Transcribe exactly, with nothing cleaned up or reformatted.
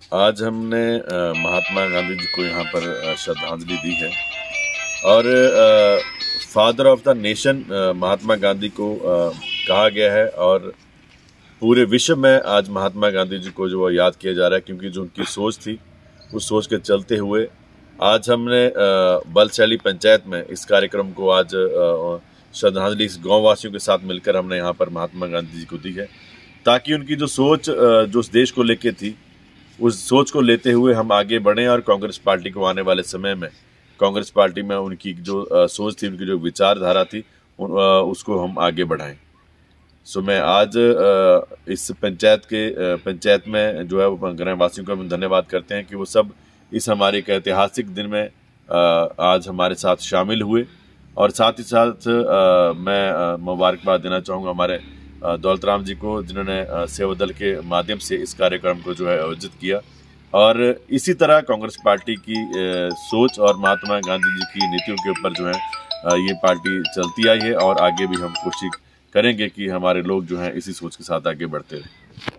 आज हमने महात्मा गांधी जी को यहाँ पर श्रद्धांजलि दी है और father of the nation Mahatma Gandhi को कहा गया है और पूरे विश्व में आज महात्मा गांधी जी को जो याद किया जा रहा है, क्योंकि जो उनकी सोच थी उस सोच के चलते हुए आज हमने बलशैली पंचायत में इस कार्यक्रम को आज श्रद्धांजलि इस गाँव वासियों के साथ मिलकर हमने यहाँ पर महात्मा गांधी जी को दी है, ताकि उनकी जो सोच जो उस देश को लेके थी उस सोच को लेते हुए हम आगे बढ़ें और कांग्रेस पार्टी को आने वाले समय में कांग्रेस पार्टी में उनकी जो सोच थी, उनकी जो विचारधारा थी, उसको हम आगे बढ़ाएं। सो मैं आज इस पंचायत के पंचायत में जो है वो ग्रामवासियों को हम धन्यवाद करते हैं कि वो सब इस हमारे एक ऐतिहासिक दिन में आज हमारे साथ शामिल हुए। और साथ ही साथ मैं मुबारकबाद देना चाहूँगा हमारे दौलत राम जी को, जिन्होंने सेवा दल के माध्यम से इस कार्यक्रम को जो है आयोजित किया। और इसी तरह कांग्रेस पार्टी की सोच और महात्मा गांधी जी की नीतियों के ऊपर जो है ये पार्टी चलती आई है और आगे भी हम कोशिश करेंगे कि हमारे लोग जो हैं इसी सोच के साथ आगे बढ़ते रहें।